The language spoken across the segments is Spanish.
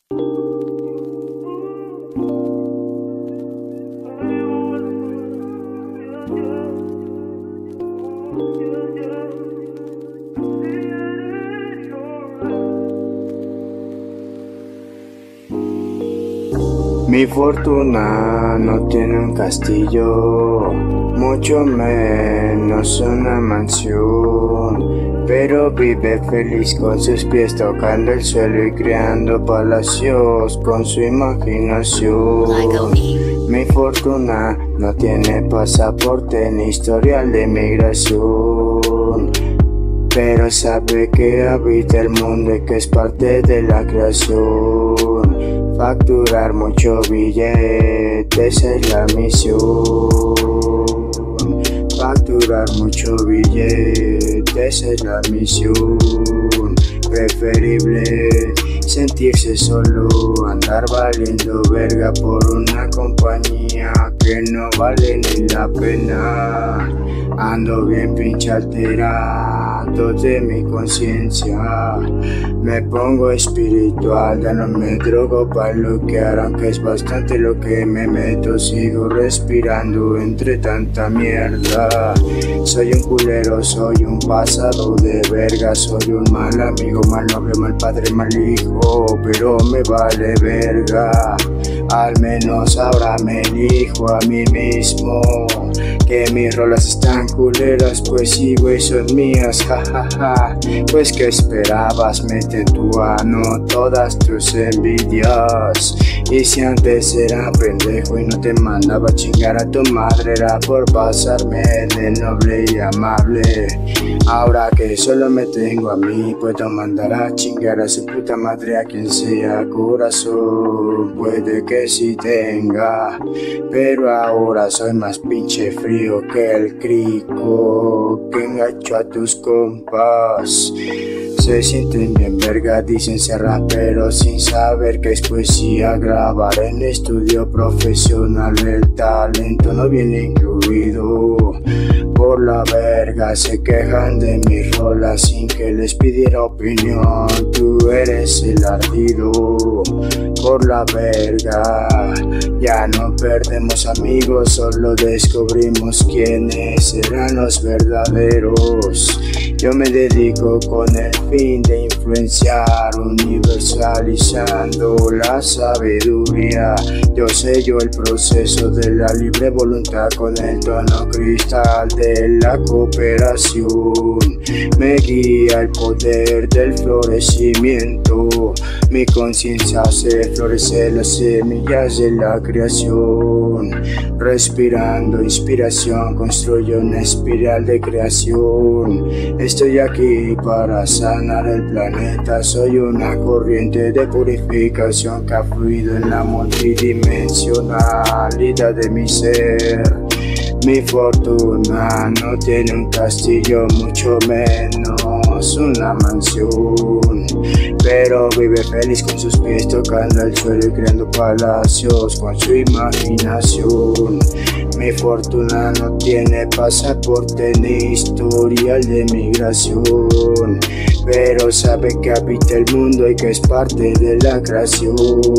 Mi fortuna no tiene un castillo, mucho menos una mansión, pero vive feliz con sus pies tocando el suelo y creando palacios con su imaginación. Mi fortuna no tiene pasaporte ni historial de migración, pero sabe que habita el mundo y que es parte de la creación. Facturar mucho billete, esa es la misión. Facturar mucho billete, esa es la misión. Preferible sentirse solo, andar valiendo verga por una compañía que no vale ni la pena. Ando bien pinche alterado de mi conciencia, me pongo espiritual, ya no me drogo para bloquear, aunque es bastante lo que me meto, sigo respirando entre tanta mierda. Soy un culero, soy un pasado de verga, soy un mal amigo, mal novio, mal padre, mal hijo, pero me vale verga. Al menos ahora me elijo a mí mismo, que mis rolas están culeras, pues sí, güey, son mías, jajaja. Pues que esperabas, mete en tu ano todas tus envidias. Y si antes era pendejo y no te mandaba a chingar a tu madre, era por pasarme de noble y amable. Ahora que solo me tengo a mí, puedo mandar a chingar a su puta madre a quien sea. Corazón, puede que sí tenga, pero ahora soy más pinche frío que el crico que enganchó a tus compas. Se sienten bien verga, dicen ser raperos sin saber que es poesía. Grabar en estudio profesional, el talento no viene incluido. Por la verga se quejan de mis rolas sin que les pidiera opinión. Tú eres el ardido. Por la verga ya no perdemos amigos, solo descubrimos quiénes eran los verdaderos. Yo me dedico con el fin de influenciar, universalizando la sabiduría. Yo sello el proceso de la libre voluntad con el tono cristal de la cooperación. Me guía el poder del florecimiento. Mi conciencia hace florecer las semillas de la creación. Respirando inspiración, construyo una espiral de creación. Estoy aquí para sanar el planeta, soy una corriente de purificación que ha fluido en la multidimensionalidad de mi ser. Mi fortuna no tiene un castillo, mucho menos una mansión, pero vive feliz con sus pies tocando el suelo y creando palacios con su imaginación. Mi fortuna no tiene pasaporte ni historial de migración, pero sabe que habita el mundo y que es parte de la creación.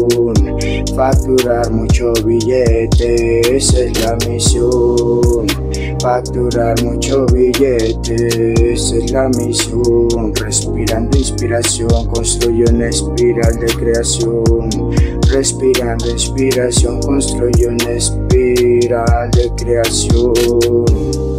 Facturar mucho billete, esa es la misión. Facturar mucho billete, esa es la misión. Respirando inspiración, construyo una espiral de creación. Respirando inspiración, construyo una espiral de creación.